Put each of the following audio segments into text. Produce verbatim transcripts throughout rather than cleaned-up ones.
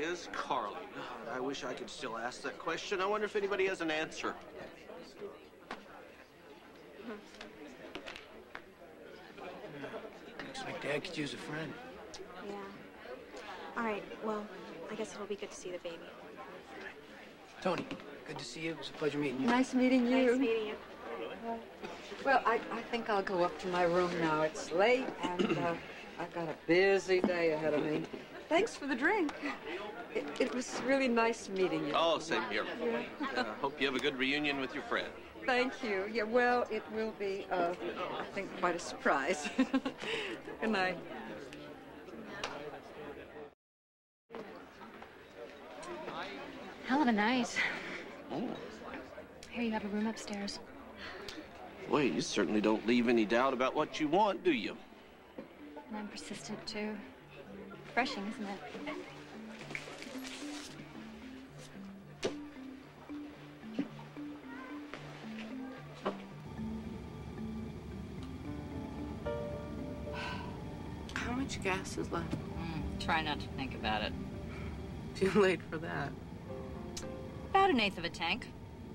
is Carly? I wish I could still ask that question. I wonder if anybody has an answer. Looks like Dad could use a friend. Yeah. All right, well, I guess it'll be good to see the baby. Tony, good to see you. It was a pleasure meeting you. Nice meeting you. Nice meeting you. Well, I, I think I'll go up to my room now. It's late, and uh, I've got a busy day ahead of me. Thanks for the drink. It, it was really nice meeting you. Oh, same here. Yeah. uh, hope you have a good reunion with your friend. Thank you. Yeah, well, it will be, uh, I think, quite a surprise. Good night. Hell of a night. Oh. Here, you have a room upstairs. Boy, you certainly don't leave any doubt about what you want, do you? And I'm persistent, too. Refreshing, isn't it? How much gas is left? Mm, try not to think about it. Too late for that. About an eighth of a tank.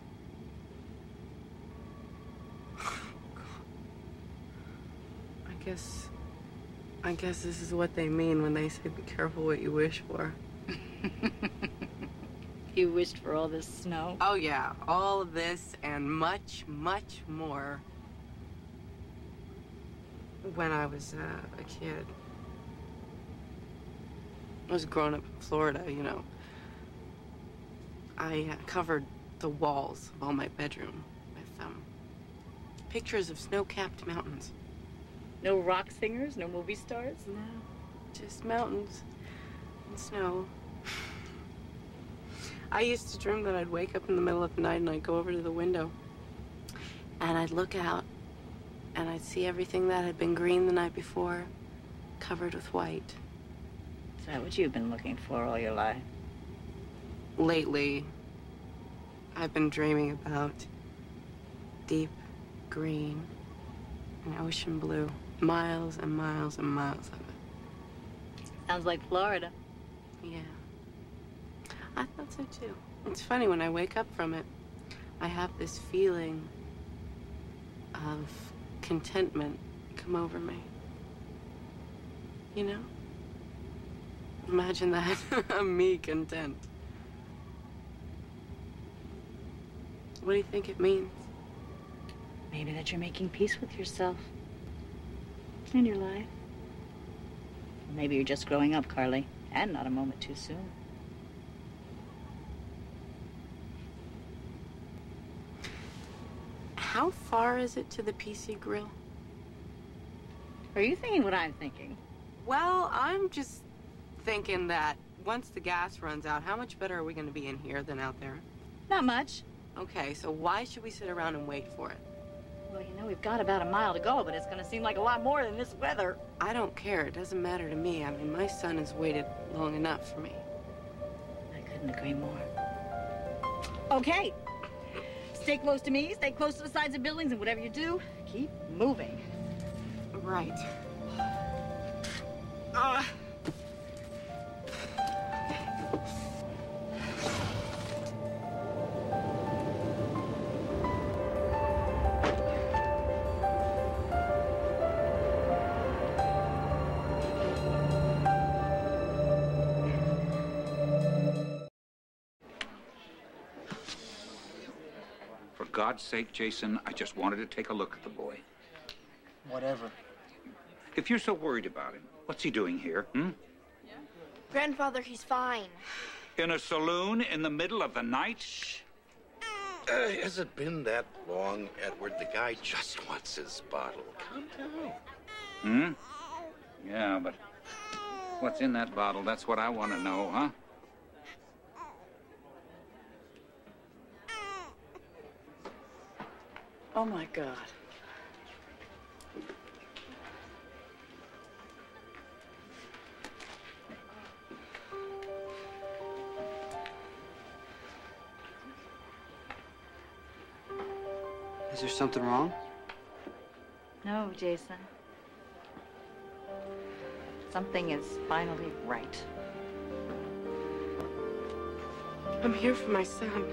I guess... I guess this is what they mean when they say be careful what you wish for. You wished for all this snow? Oh, yeah. All of this and much, much more when I was uh, a kid. I was growing up in Florida, you know. I uh, covered the walls of all my bedroom with um, pictures of snow-capped mountains. No rock singers, no movie stars? No, just mountains and snow. I used to dream that I'd wake up in the middle of the night and I'd go over to the window and I'd look out and I'd see everything that had been green the night before covered with white. Is that what you've been looking for all your life? Lately, I've been dreaming about deep green and ocean blue. Miles and miles and miles of it. Sounds like Florida. Yeah. I thought so too. It's funny, when I wake up from it, I have this feeling of contentment come over me. You know? Imagine that. Me content. What do you think it means? Maybe that you're making peace with yourself and your life. Maybe you're just growing up, Carly, and not a moment too soon. How far is it to the P C grill? Are you thinking what I'm thinking? Well, I'm just thinking that once the gas runs out, how much better are we going to be in here than out there? Not much. Okay, so why should we sit around and wait for it? Well, you know, we've got about a mile to go, but it's going to seem like a lot more than this weather. I don't care. It doesn't matter to me. I mean, my son has waited long enough for me. I couldn't agree more. Okay. Stay close to me, stay close to the sides of buildings, and whatever you do, keep moving. Right. Uh. For God's sake, Jason, I just wanted to take a look at the boy. Whatever. If you're so worried about him, what's he doing here, hmm? Grandfather, he's fine. In a saloon in the middle of the night? Shh. Uh, has it been that long, Edward? The guy just wants his bottle. Calm down. Hmm? Yeah, but what's in that bottle? That's what I want to know, huh? Oh, my God. Is there something wrong? No, Jason. Something is finally right. I'm here for my son.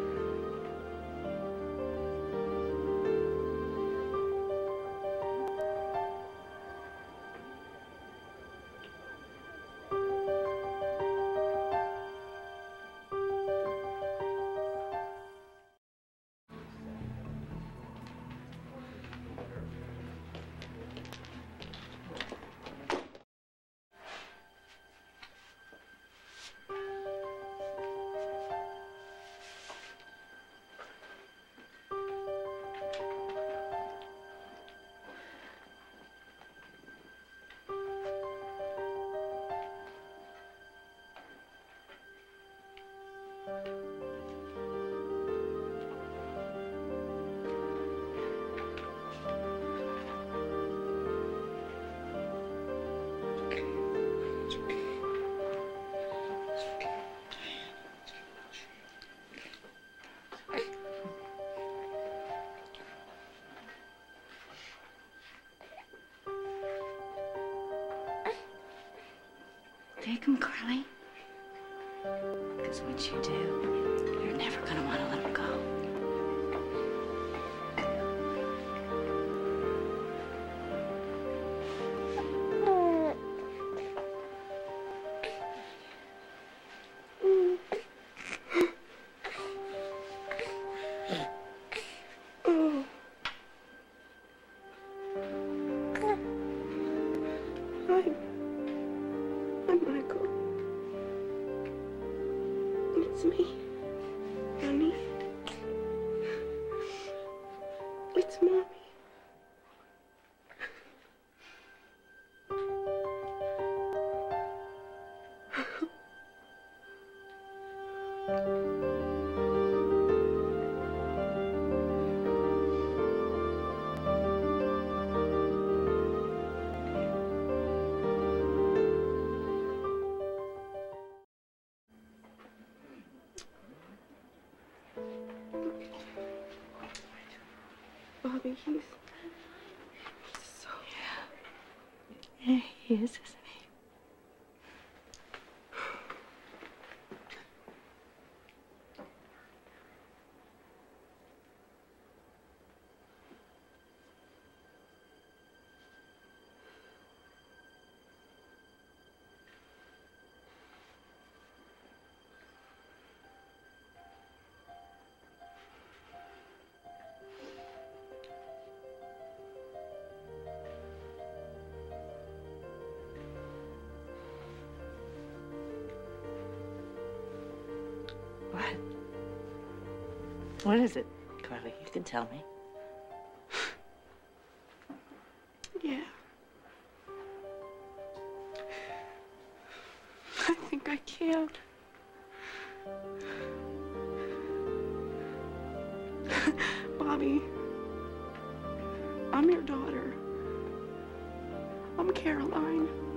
Take him, Carly. Because once you do, you're never going to want to let him go. It's me, honey. It's Mommy. Bobbie, he's, he's so... Yeah, he is, isn't he? What? What is it, Carly? You can tell me. Yeah. I think I can. Bobbie, I'm your daughter. I'm Caroline.